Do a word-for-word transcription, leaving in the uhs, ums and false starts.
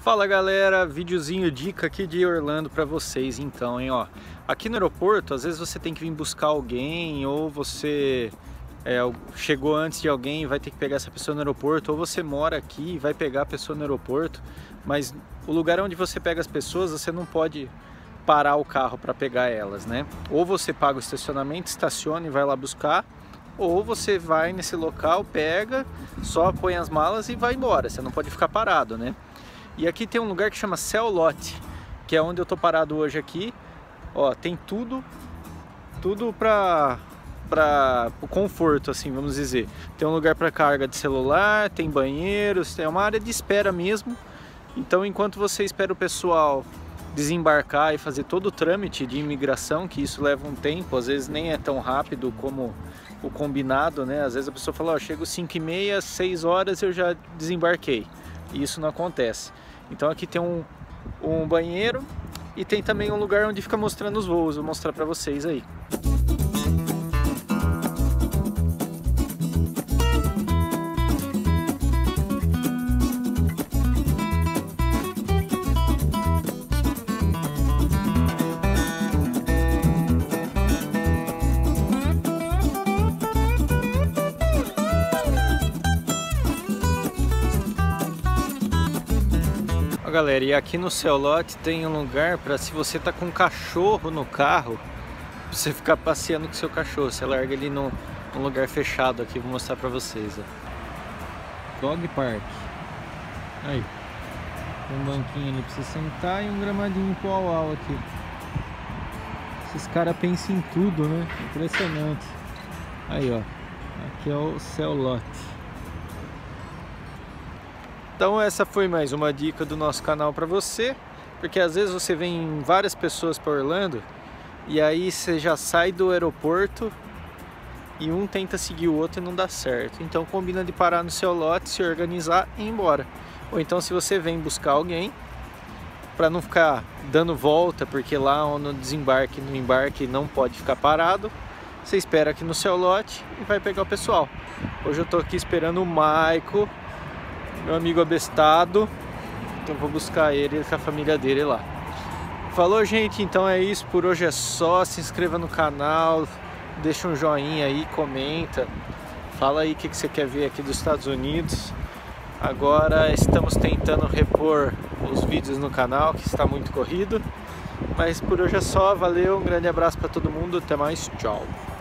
Fala galera, videozinho dica aqui de Orlando para vocês então, hein, ó. Aqui no aeroporto, às vezes você tem que vir buscar alguém, ou você é, chegou antes de alguém e vai ter que pegar essa pessoa no aeroporto, ou você mora aqui e vai pegar a pessoa no aeroporto, mas o lugar onde você pega as pessoas, você não pode parar o carro para pegar elas, né? Ou você paga o estacionamento, estaciona e vai lá buscar, ou você vai nesse local, pega, só põe as malas e vai embora, você não pode ficar parado, né? E aqui tem um lugar que chama Cell Lot, que é onde eu tô parado hoje aqui. Ó, tem tudo, tudo para para o conforto, assim, vamos dizer. Tem um lugar para carga de celular, tem banheiros, tem uma área de espera mesmo. Então, enquanto você espera o pessoal desembarcar e fazer todo o trâmite de imigração, que isso leva um tempo, às vezes nem é tão rápido como o combinado, né? Às vezes a pessoa fala, ó, chego cinco e meia, seis horas eu já desembarquei. E isso não acontece. Então aqui tem um, um banheiro e tem também um lugar onde fica mostrando os voos. Vou mostrar para vocês aí. Galera, e aqui no Cell Lot tem um lugar para, se você tá com um cachorro no carro, você ficar passeando com seu cachorro. Você larga ele num, num lugar fechado aqui, vou mostrar para vocês, ó. Dog Park. Aí, tem um banquinho ali para você sentar e um gramadinho pro au-au aqui. Esses caras pensam em tudo, né? Impressionante. Aí, ó, aqui é o Cell Lot. Então essa foi mais uma dica do nosso canal para você, porque às vezes você vem várias pessoas para Orlando e aí você já sai do aeroporto e um tenta seguir o outro e não dá certo. Então combina de parar no seu lote, se organizar e ir embora. Ou então se você vem buscar alguém, para não ficar dando volta, porque lá no desembarque, no embarque não pode ficar parado, você espera aqui no seu lote e vai pegar o pessoal. Hoje eu estou aqui esperando o Maico, meu amigo abestado, então vou buscar ele com a família dele lá. Falou, gente, então é isso, por hoje é só. Se inscreva no canal, deixa um joinha aí, comenta, fala aí o que, que você quer ver aqui dos Estados Unidos. Agora estamos tentando repor os vídeos no canal, que está muito corrido, mas por hoje é só. Valeu, um grande abraço para todo mundo, até mais, tchau.